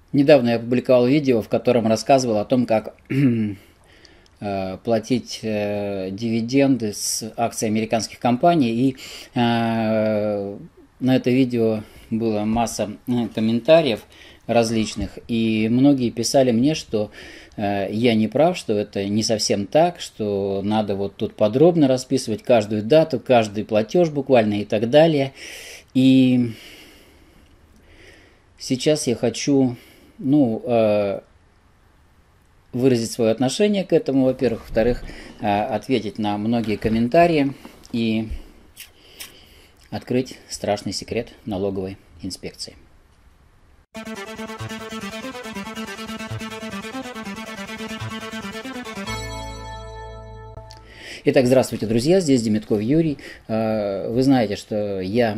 Недавно я опубликовал видео, в котором рассказывал о том, как платить дивиденды с акций американских компаний. И на это видео была масса комментариев различных. И многие писали мне, что я не прав, что это не совсем так, что надо вот тут подробно расписывать каждую дату, каждый платеж буквально и так далее. И сейчас я хочу выразить свое отношение к этому, во-первых. Во-вторых, ответить на многие комментарии и открыть страшный секрет налоговой инспекции. Итак, здравствуйте, друзья, здесь Демитков Юрий. Вы знаете, что я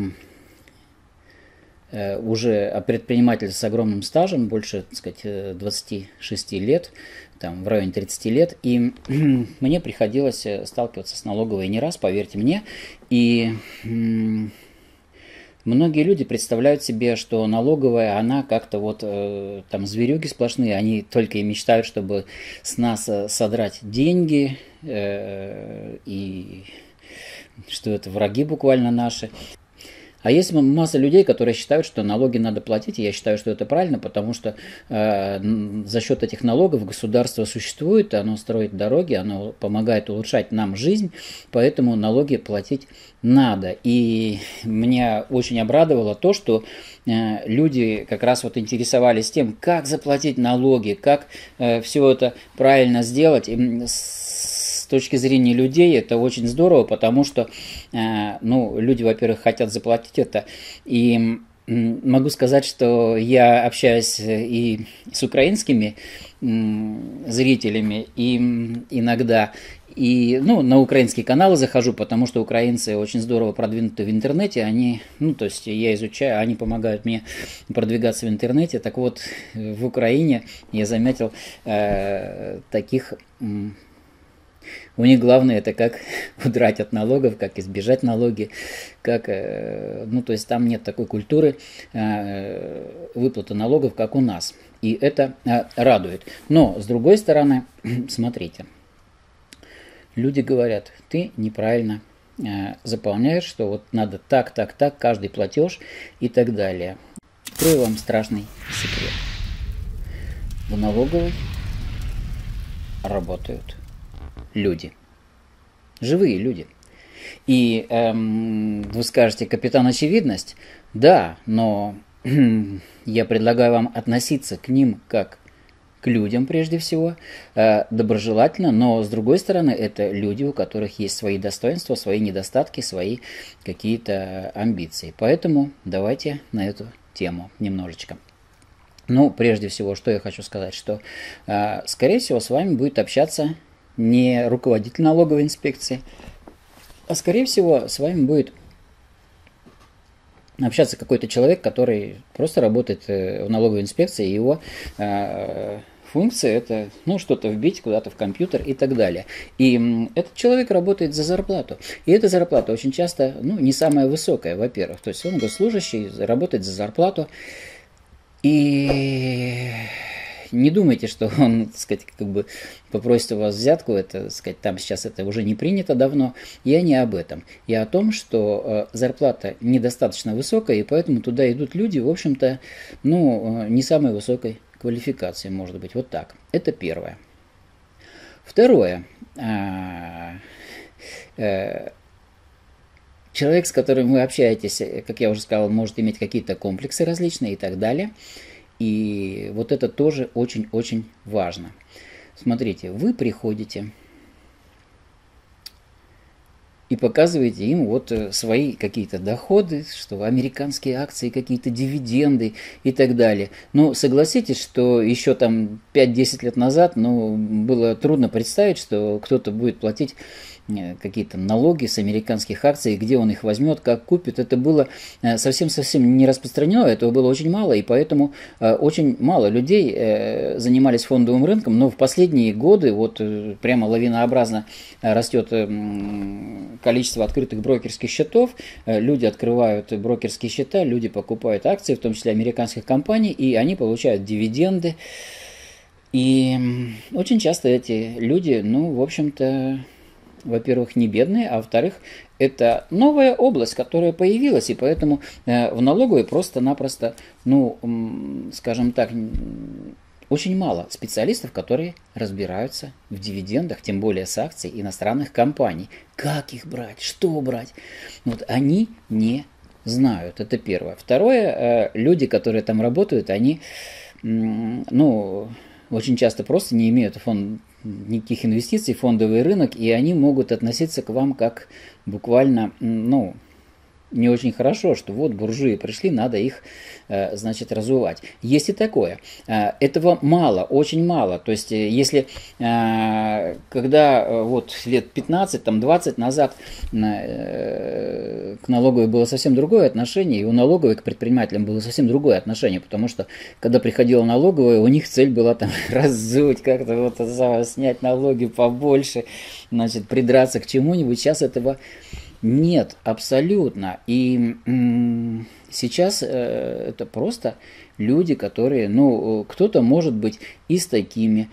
уже предприниматель с огромным стажем, больше, так сказать, 26 лет, там, в районе 30 лет, и мне приходилось сталкиваться с налоговой не раз, поверьте мне, и многие люди представляют себе, что налоговая, она как-то вот там зверюги сплошные, они только и мечтают, чтобы с нас содрать деньги, и что это враги буквально наши. А есть масса людей, которые считают, что налоги надо платить, и я считаю, что это правильно, потому что за счет этих налогов государство существует, оно строит дороги, оно помогает улучшать нам жизнь, поэтому налоги платить надо. И меня очень обрадовало то, что люди как раз вот интересовались тем, как заплатить налоги, как все это правильно сделать. И с точки зрения людей это очень здорово, потому что люди, во-первых, хотят заплатить это, и могу сказать, что я общаюсь и с украинскими зрителями, и иногда и на украинские каналы захожу, потому что украинцы очень здорово продвинуты в интернете, они, то есть я изучаю, они помогают мне продвигаться в интернете. Так вот, в Украине я заметил таких. У них главное это как удрать от налогов, как избежать налоги, как, то есть там нет такой культуры выплаты налогов, как у нас. И это радует. Но, с другой стороны, смотрите, люди говорят, ты неправильно заполняешь, что вот надо так, каждый платеж и так далее. Открою вам страшный секрет. В налоговой работают люди. Живые люди. И вы скажете, капитан очевидность? Да, но я предлагаю вам относиться к ним как к людям прежде всего, доброжелательно, но с другой стороны, это люди, у которых есть свои достоинства, свои недостатки, свои какие-то амбиции. Поэтому давайте на эту тему немножечко. Прежде всего, что я хочу сказать, что, скорее всего, с вами будет общаться не руководитель налоговой инспекции, а скорее всего с вами будет общаться какой-то человек, который просто работает в налоговой инспекции, и его функция это что-то вбить куда-то в компьютер и так далее. И этот человек работает за зарплату. И эта зарплата очень часто не самая высокая, во-первых. То есть он госслужащий, работает за зарплату. И не думайте, что он, так сказать, попросит у вас взятку, это, так сказать, там сейчас это уже не принято давно. Я не об этом. Я о том, что зарплата недостаточно высокая, и поэтому туда идут люди, в общем-то, не самой высокой квалификации, может быть, вот так. Это первое. Второе. Человек, с которым вы общаетесь, как я уже сказал, может иметь какие-то комплексы различные и так далее. И вот это тоже очень-очень важно. Смотрите, вы приходите и показываете им вот свои какие-то доходы, что американские акции, какие-то дивиденды и так далее. Но согласитесь, что еще там 5-10 лет назад было трудно представить, что кто-то будет платить какие-то налоги с американских акций, где он их возьмет, как купит. Это было совсем не распространено, этого было очень мало, и поэтому очень мало людей занимались фондовым рынком, но в последние годы вот прямо лавинообразно растет количество открытых брокерских счетов, люди открывают брокерские счета, люди покупают акции, в том числе американских компаний, и они получают дивиденды. И очень часто эти люди, ну, в общем-то, во-первых, не бедные, а во-вторых, это новая область, которая появилась, и поэтому в налоговой просто-напросто, ну, скажем так, очень мало специалистов, которые разбираются в дивидендах, тем более с акций иностранных компаний. Как их брать, что брать? Вот они не знают, это первое. Второе, люди, которые там работают, они, ну, очень часто просто не имеют никаких инвестиций в фондовый рынок, и они могут относиться к вам как буквально, ну, не очень хорошо, что вот буржуи пришли, надо их, значит, разувать. Есть и такое. Этого мало, очень мало. То есть, если когда вот лет 15, там, 20 назад к налоговой было совсем другое отношение, и у налоговой к предпринимателям было совсем другое отношение, потому что, когда приходила налоговая, у них цель была там разуть, как-то вот снять налоги побольше, значит, придраться к чему-нибудь. Сейчас этого нет, абсолютно. И сейчас это просто люди, которые, ну, кто-то может быть и с такими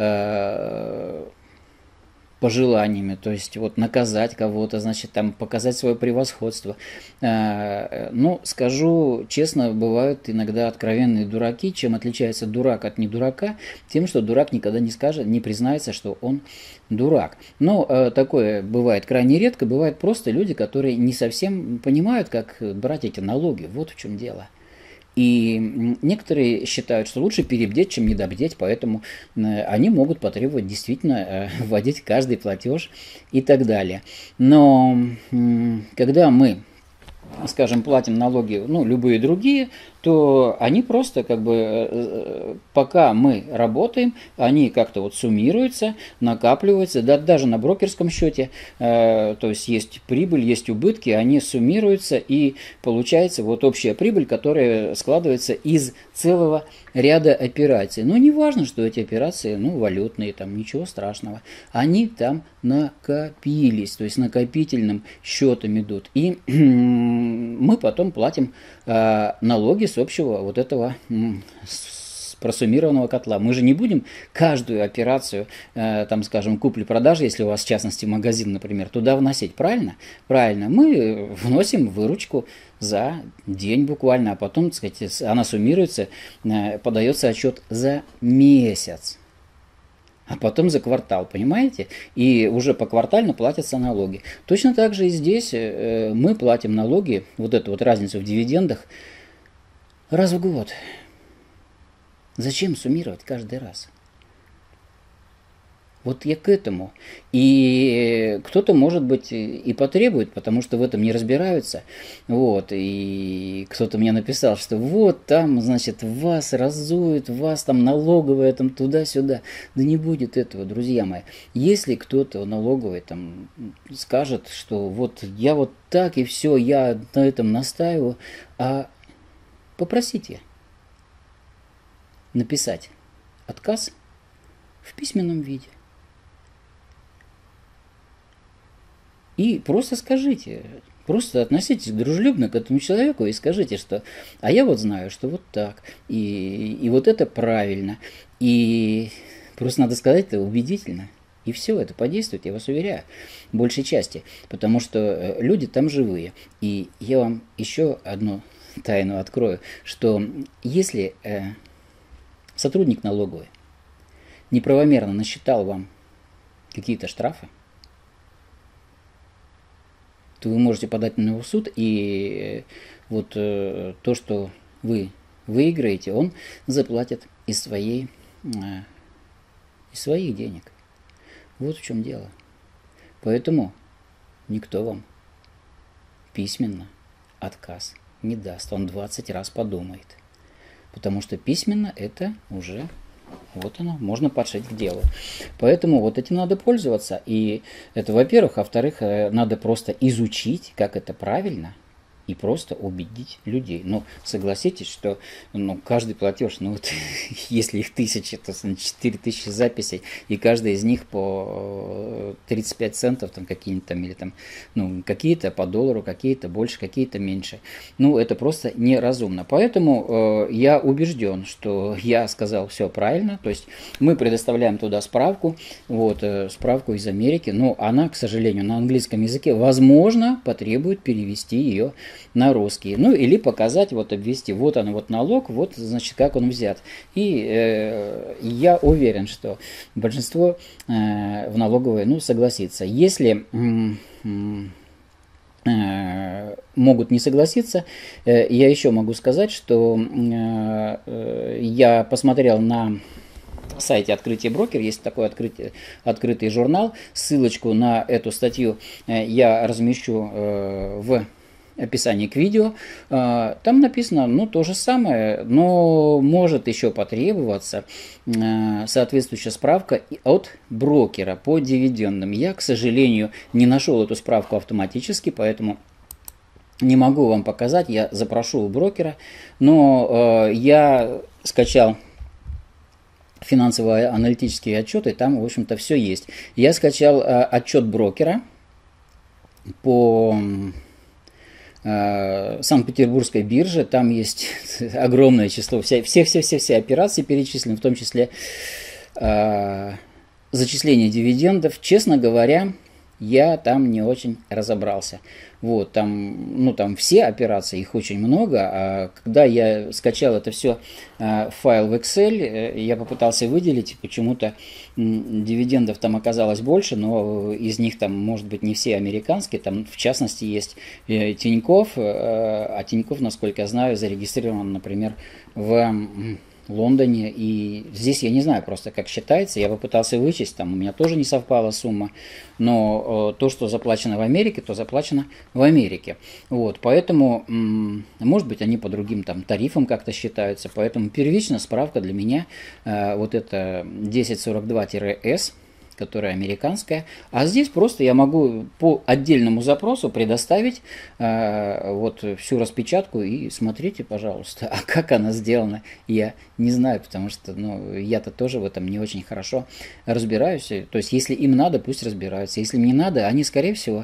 пожеланиями, то есть вот наказать кого-то, значит, там показать свое превосходство. Ну, скажу честно, бывают иногда откровенные дураки. Чем отличается дурак от недурака? Тем, что дурак никогда не скажет, не признается, что он дурак. Но такое бывает крайне редко. Бывают просто люди, которые не совсем понимают, как брать эти налоги. Вот в чем дело. И некоторые считают, что лучше перебдеть, чем недобдеть, поэтому они могут потребовать действительно вводить каждый платеж и так далее. Но когда мы, скажем, платим налоги, ну, любые другие, то они просто как бы, пока мы работаем, они как-то вот суммируются, накапливаются, да, даже на брокерском счете, то есть есть прибыль, есть убытки, они суммируются, и получается вот общая прибыль, которая складывается из целого ряда операций. Но не важно, что эти операции, ну, валютные, там ничего страшного, они там накопились, то есть накопительным счетом идут, и мы потом платим налоги с общего вот этого просуммированного котла. Мы же не будем каждую операцию, там, скажем, купли-продажи, если у вас, в частности, магазин, например, туда вносить, правильно? Правильно. Мы вносим выручку за день буквально, а потом, так сказать, она суммируется, подается отчет за месяц. А потом за квартал, понимаете? И уже поквартально платятся налоги. Точно так же и здесь мы платим налоги, вот эту вот разницу в дивидендах, раз в год. Зачем суммировать каждый раз? Вот я к этому. И кто-то, может быть, и потребует, потому что в этом не разбираются. Вот. И кто-то мне написал, что вот там, значит, вас разуют, вас там налоговая, там туда-сюда. Да не будет этого, друзья мои. Если кто-то налоговый там скажет, что вот я вот так и все, я на этом настаиваю, а попросите написать отказ в письменном виде. И просто скажите, просто относитесь дружелюбно к этому человеку и скажите, что а я вот знаю, что вот так, и вот это правильно. И просто надо сказать это убедительно. И все, это подействует, я вас уверяю, большей части. Потому что люди там живые. И я вам еще одну тайну открою, что если сотрудник налоговой неправомерно насчитал вам какие-то штрафы, то вы можете подать на него в суд, и вот то, что вы выиграете, он заплатит из своих денег. Вот в чем дело. Поэтому никто вам письменно отказ не даст. Он 20 раз подумает. Потому что письменно это уже вот оно, можно подшить к делу. Поэтому вот этим надо пользоваться. И это, во-первых. А во-вторых, надо просто изучить, как это правильно, и просто убедить людей. Ну, согласитесь, что каждый платеж, если их 1000, то 4000 записей, и каждая из них по 35 центов, там какие-нибудь там, или там, какие-то по доллару, какие-то больше, какие-то меньше. Это просто неразумно. Поэтому я убежден, что я сказал все правильно. То есть мы предоставляем туда справку, справку из Америки, но она, к сожалению, на английском языке, возможно, потребует перевести ее на русский. Или показать, обвести, вот он, вот налог, вот, значит, как он взят. И я уверен, что большинство в налоговой, согласится. Если могут не согласиться, я еще могу сказать, что я посмотрел на сайте «Открытие брокер», есть такой открытый журнал. Ссылочку на эту статью я размещу в описании к видео. Там написано, то же самое, но может еще потребоваться соответствующая справка от брокера по дивидендам. Я, к сожалению, не нашел эту справку автоматически, поэтому не могу вам показать. Я запрошу у брокера, но я скачал финансовые аналитические отчеты, там, в общем-то, все есть. Я скачал отчет брокера по Санкт-Петербургской бирже, там есть огромное число, все операции перечислены, в том числе зачисление дивидендов. Честно говоря, я там не очень разобрался. Там все операции, их очень много, а когда я скачал это все файл в Excel, я попытался выделить, почему-то дивидендов там оказалось больше, но из них там, может быть, не все американские, там в частности есть Тинькофф, а Тинькофф, насколько я знаю, зарегистрирован, например, в Лондоне, и здесь я не знаю просто, как считается, я попытался вычесть, там у меня тоже не совпала сумма, но то, что заплачено в Америке, то заплачено в Америке. Поэтому, может быть, они по другим там тарифам как-то считаются, поэтому первичная справка для меня это 1042-S, которая американская, а здесь просто я могу по отдельному запросу предоставить всю распечатку и смотрите, пожалуйста, а как она сделана, я не знаю, потому что я-то тоже в этом не очень хорошо разбираюсь, то есть если им надо, пусть разбираются, если им не надо, они, скорее всего,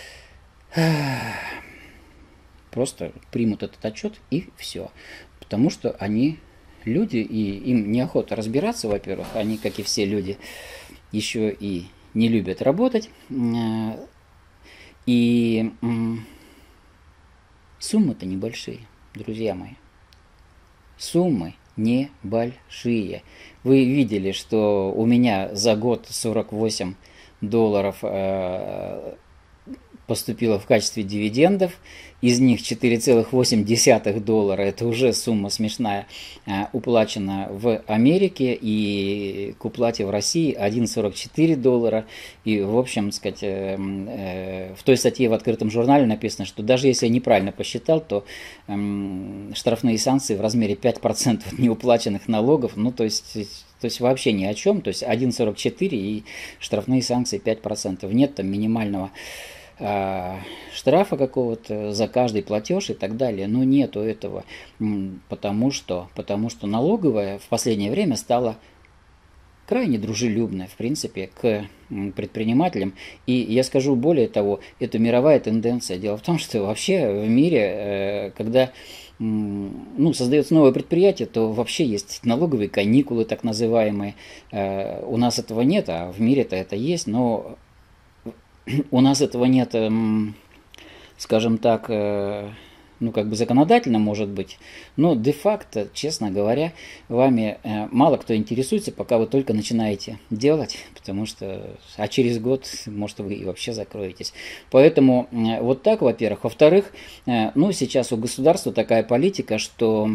просто примут этот отчет и все, потому что они люди, и им неохота разбираться, во-первых, они, как и все люди, еще и не любят работать, и суммы-то небольшие, друзья мои, суммы небольшие. Вы видели, что у меня за год $48 поступило в качестве дивидендов, из них $4,8 это уже сумма смешная, уплачена в Америке, и к уплате в России $1,44. И, в общем, сказать, в той статье в открытом журнале написано, что даже если я неправильно посчитал, то штрафные санкции в размере 5% от неуплаченных налогов, то есть вообще ни о чем, то есть 1,44 и штрафные санкции 5%. Нет там минимального штрафа какого-то за каждый платеж и так далее, но нету этого, потому что налоговая в последнее время стала крайне дружелюбная, в принципе, к предпринимателям. И я скажу более того, это мировая тенденция. Дело в том, что вообще в мире, когда создается новое предприятие, то вообще есть налоговые каникулы, так называемые. У нас этого нет, а в мире-то это есть, но у нас этого нет, скажем так, законодательно, может быть, но де-факто, честно говоря, вами мало кто интересуется, пока вы только начинаете делать, потому что, через год, может, вы и вообще закроетесь. Поэтому вот так, во-первых. Во-вторых, сейчас у государства такая политика, что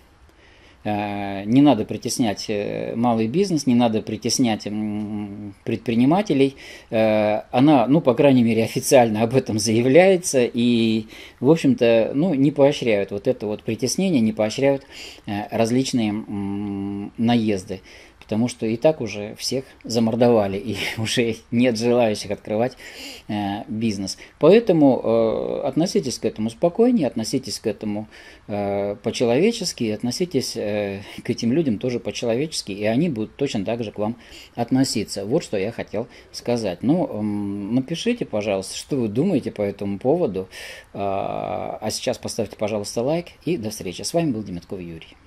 не надо притеснять малый бизнес, не надо притеснять предпринимателей. Она, по крайней мере, официально об этом заявляется. И, в общем-то, не поощряют вот это вот притеснение, не поощряют различные наезды. потому что и так уже всех замордовали, и уже нет желающих открывать бизнес. Поэтому относитесь к этому спокойнее, относитесь к этому по-человечески, относитесь к этим людям тоже по-человечески, и они будут точно так же к вам относиться. Вот что я хотел сказать. Ну, напишите, пожалуйста, что вы думаете по этому поводу. А сейчас поставьте, пожалуйста, лайк, и до встречи. С вами был Демятков Юрий.